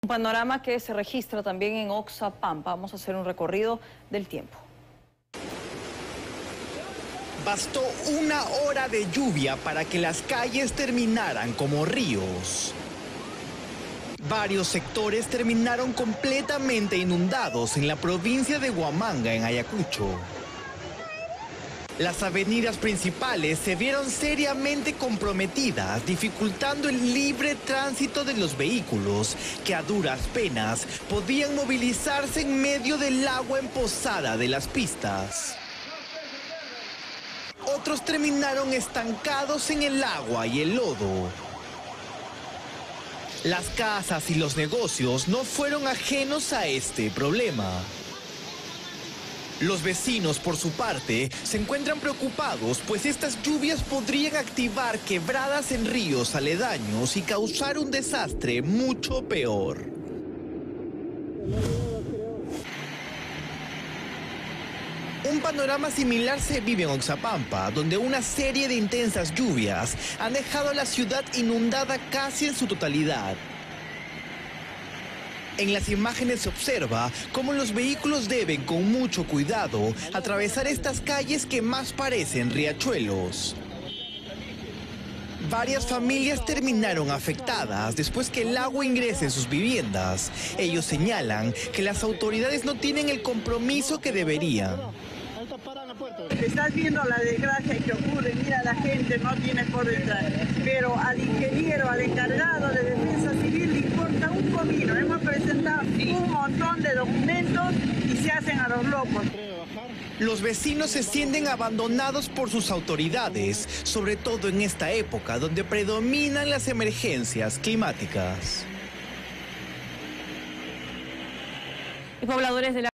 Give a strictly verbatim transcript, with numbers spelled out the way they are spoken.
Un panorama que se registra también en Oxapampa. Vamos a hacer un recorrido del tiempo. Bastó una hora de lluvia para que las calles terminaran como ríos. Varios sectores terminaron completamente inundados en la provincia de Huamanga, en Ayacucho. Las avenidas principales se vieron seriamente comprometidas, dificultando el libre tránsito de los vehículos, que a duras penas podían movilizarse en medio del agua emposada de las pistas. Otros terminaron estancados en el agua y el lodo. Las casas y los negocios no fueron ajenos a este problema. Los vecinos, por su parte, se encuentran preocupados, pues estas lluvias podrían activar quebradas en ríos aledaños y causar un desastre mucho peor. Un panorama similar se vive en Oxapampa, donde una serie de intensas lluvias han dejado a la ciudad inundada casi en su totalidad. En las imágenes se observa cómo los vehículos deben, con mucho cuidado, atravesar estas calles que más parecen riachuelos. Varias familias terminaron afectadas después que el agua ingrese en sus viviendas. Ellos señalan que las autoridades no tienen el compromiso que deberían. Estás viendo la desgracia que ocurre, mira, la gente no tiene por entrar, pero al ingeniero, al encargado de defensa civil le importa un comino. Hemos presentado un montón de documentos y se hacen a los locos. Los vecinos se sienten abandonados por sus autoridades, sobre todo en esta época donde predominan las emergencias climáticas. Y pobladores de la